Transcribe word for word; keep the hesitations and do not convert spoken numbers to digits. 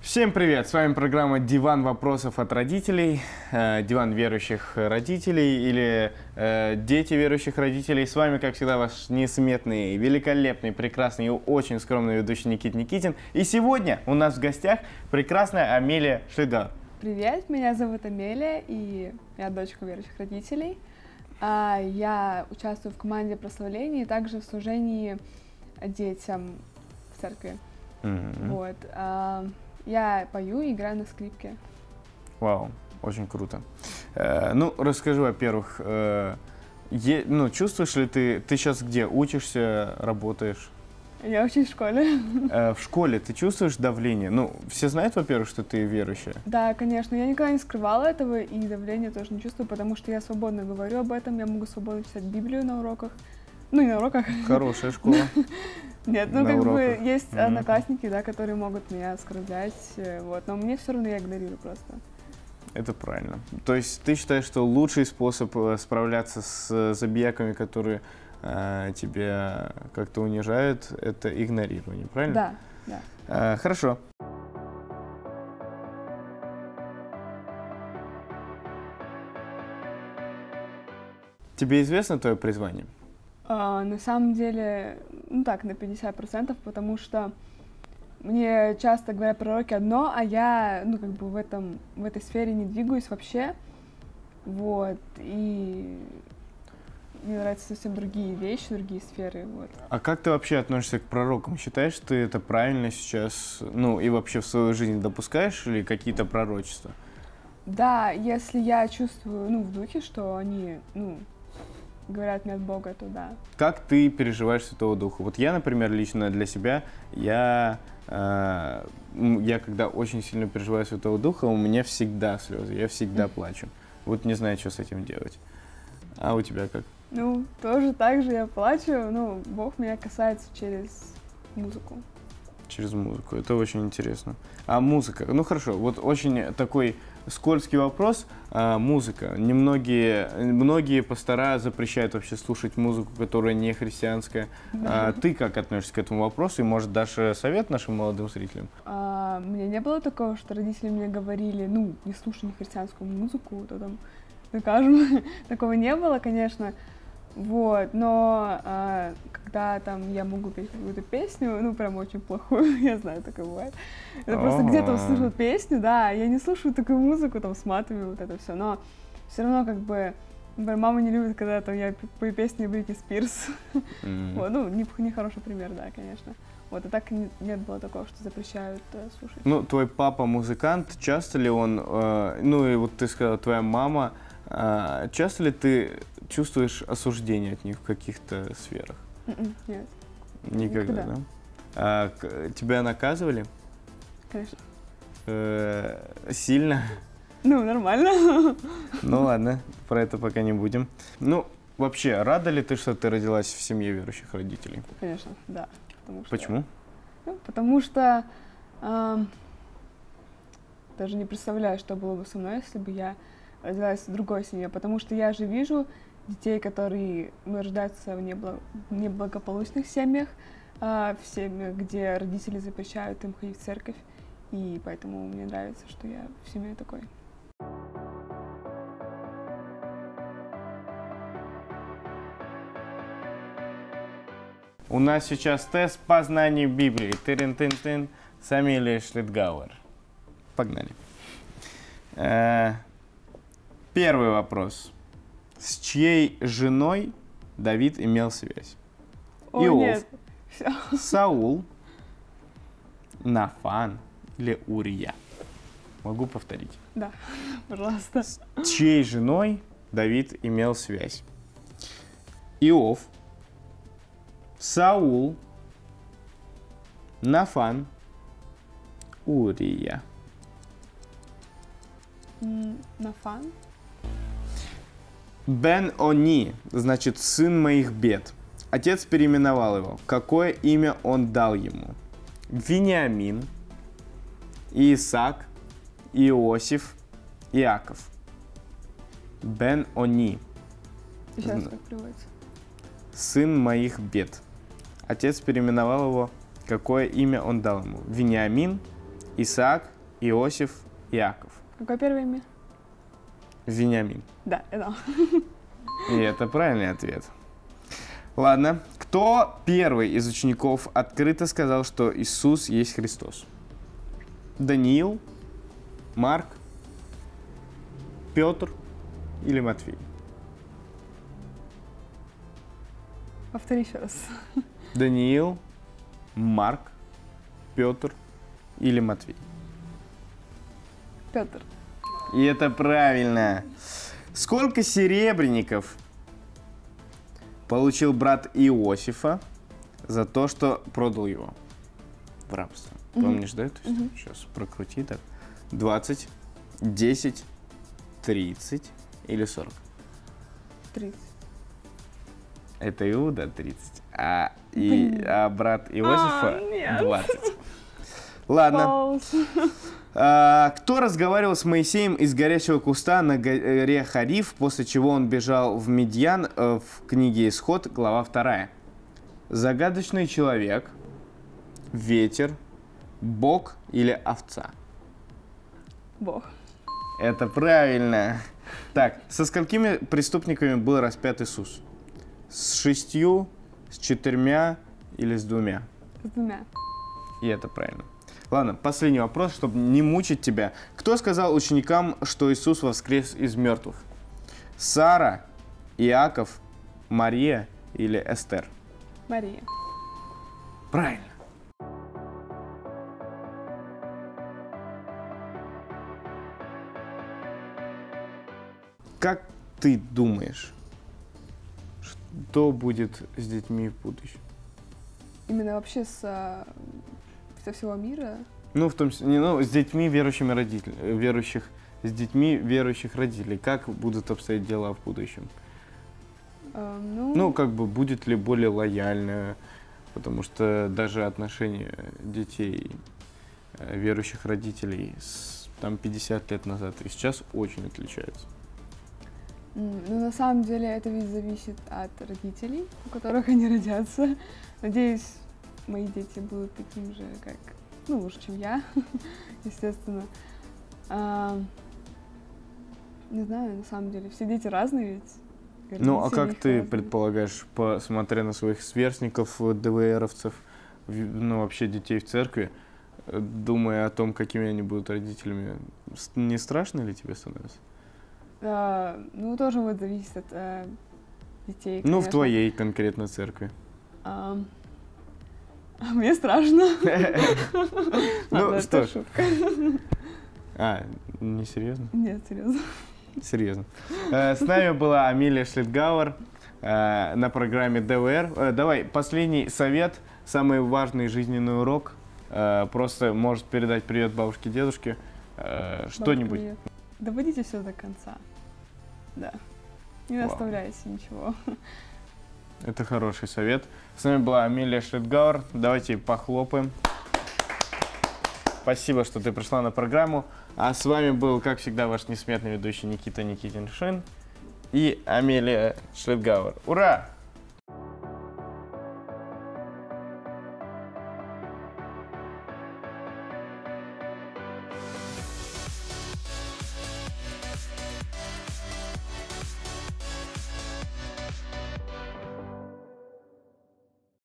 Всем привет! С вами программа «Диван вопросов от родителей», э, диван верующих родителей или э, дети верующих родителей. С вами, как всегда, ваш несметный, великолепный, прекрасный и очень скромный ведущий Никит Никитин. И сегодня у нас в гостях прекрасная Амелия Шлигар. Привет, меня зовут Амелия, и я дочка верующих родителей. А, Я участвую в команде прославления и также в служении детям в церкви. Mm-hmm. Вот. А, Я пою и играю на скрипке. Вау, очень круто. Э, ну, расскажи, во-первых, э, е, ну, чувствуешь ли ты, ты сейчас где, учишься, работаешь? Я учусь в школе. Э, в школе ты чувствуешь давление? Ну, все знают, во-первых, что ты верующая? Да, конечно, я никогда не скрывала этого, и давления тоже не чувствую, потому что я свободно говорю об этом, я могу свободно читать Библию на уроках. Ну, не на уроках. Хорошая школа. Нет, ну На как уроках. бы есть Мгм. одноклассники, да, которые могут меня оскорблять, э, вот, но мне все равно я игнорирую просто. Это правильно. То есть ты считаешь, что лучший способ э, справляться с э, забияками, которые э, тебя как-то унижают, это игнорирование, правильно? Да, да. Э, хорошо. Тебе известно твое призвание? А, на самом деле, ну так, на пятьдесят процентов, потому что мне часто говорят пророки одно, а я, ну, как бы в этом, в этой сфере не двигаюсь вообще, вот, и мне нравятся совсем другие вещи, другие сферы, вот. А как ты вообще относишься к пророкам? Считаешь, что ты это правильно сейчас, ну, и вообще в свою жизнь допускаешь ли какие-то пророчества? Да, если я чувствую, ну, в духе, что они, ну, говорят мне от Бога, то да. Как ты переживаешь Святого Духа? Вот я, например, лично для себя, я, э, м, я когда очень сильно переживаю Святого Духа, у меня всегда слезы, я всегда плачу. Вот не знаю, что с этим делать. А у тебя как? Ну, тоже так же я плачу, ну, Бог меня касается через музыку. Через музыку. Это очень интересно. А музыка? Ну хорошо, вот очень такой скользкий вопрос. А, музыка. Немногие, многие пастора запрещают вообще слушать музыку, которая не христианская. Да. А, ты как относишься к этому вопросу? И, может, дашь совет нашим молодым зрителям? А, у меня не было такого, что родители мне говорили, ну, не слушай христианскую музыку, то там накажем. Такого не было, конечно. Вот, но а, когда там я могу петь какую-то песню, ну, прям очень плохую, я знаю, такое бывает. Это просто Ага. где-то услышал песню, да, я не слушаю такую музыку, там, с матами, вот это все, но все равно, как бы, например, мама не любит, когда там я пою песни Бритни Спирс. М. Вот, ну, не, не хороший пример, да, конечно. Вот, и так не- нет было такого, что запрещают э, слушать. Ну, твой папа музыкант, часто ли он, э, ну и вот ты сказала, твоя мама, э, часто ли ты чувствуешь осуждение от них в каких-то сферах? М-м, Нет, Никогда, Никогда. да? А, к- тебя наказывали? конечно. Э, сильно? Ну, нормально. Ну ладно, про это пока не будем. Ну, вообще, рада ли ты, что ты родилась в семье верующих родителей? Конечно, да. Потому что, Почему? ну, потому что ам, даже не представляю, что было бы со мной, если бы я родилась в другой семье. Потому что я же вижу детей, которые ну, рождаются в небло- неблагополучных семьях, а, в семьях, где родители запрещают им ходить в церковь. И поэтому мне нравится, что я в семье такой. У нас сейчас тест по знанию Библии. Тырын-тын-тын с Амелией Шлитгауэр. Погнали. Э, Первый вопрос. С чьей женой Давид имел связь? О, Иов. нет. Всё. Саул, Нафан или Урия? Могу повторить. Да, пожалуйста. С чьей женой Давид имел связь? Иов, Саул, Нафан, Урия. М, Нафан? Бен-Они, значит, сын моих бед. Отец переименовал его. Какое имя он дал ему? Вениамин, Исаак, Иосиф, Иаков. Бен-Они, Сейчас Зна- как переводится? сын моих бед. Отец переименовал его. Какое имя он дал ему? Вениамин, Исаак, Иосиф, Иаков. Какое первое имя? Вениамин. Да, это. И это правильный ответ. Ладно. Кто первый из учеников открыто сказал, что Иисус есть Христос? Даниил, Марк, Петр или Матфей? Повтори еще раз. Даниил, Марк, Петр или Матвей? Петр. И это правильно. Сколько серебряников получил брат Иосифа за то, что продал его в рабство? Mm-hmm. Помнишь, да? То есть, mm-hmm. Сейчас прокрути так. двадцать, десять, тридцать или сорок? тридцать. Это Иуда тридцать, а, и, а брат Иосифа а, двадцать. Ладно. А, кто разговаривал с Моисеем из горящего куста на горе Хариф, после чего он бежал в Медьян, в книге Исход, глава вторая? Загадочный человек, ветер, Бог или овца? Бог. Это правильно. Так, со сколькими преступниками был распят Иисус? С шестью, с четырьмя или с двумя? С двумя. И это правильно. Ладно, последний вопрос, чтобы не мучить тебя. Кто сказал ученикам, что Иисус воскрес из мертвых? Сара, Иаков, Мария или Эстер? Мария. Правильно. Как ты думаешь, что будет с детьми в будущем? Именно вообще со, со всего мира? Ну, в том числе, не, ну, с детьми верующими родителями, верующих, с детьми верующих родителей. Как будут обстоять дела в будущем? А, ну... ну, как бы, будет ли более лояльно, потому что даже отношения детей, верующих родителей, с, там, пятьдесят лет назад и сейчас очень отличаются. Ну, на самом деле, это ведь зависит от родителей, у которых они родятся. Надеюсь, мои дети будут такими же, как, ну, лучше, чем я, естественно. А, не знаю, на самом деле, все дети разные ведь. Ну, а как ты разные. предполагаешь, посмотря на своих сверстников, ДВРовцев, ну, вообще детей в церкви, думая о том, какими они будут родителями, не страшно ли тебе становится? А, ну, тоже вот зависит от а, детей, конечно. Ну, в твоей конкретно церкви. А, мне страшно. Ну, что ж. А, не серьезно? Нет, серьезно. Серьезно. С нами была Амелия Шлитгауэр на программе ДВР. Давай, последний совет, самый важный жизненный урок. Просто может передать привет бабушке, дедушке. Что-нибудь. Доводите все до конца. Да. Не оставляйте ничего. Это хороший совет. С нами была Амелия Шлитгауэр. Давайте похлопаем. Спасибо, что ты пришла на программу. А с вами был, как всегда, ваш несметный ведущий Никита Никитин-Шин и Амелия Шлитгауэр. Ура!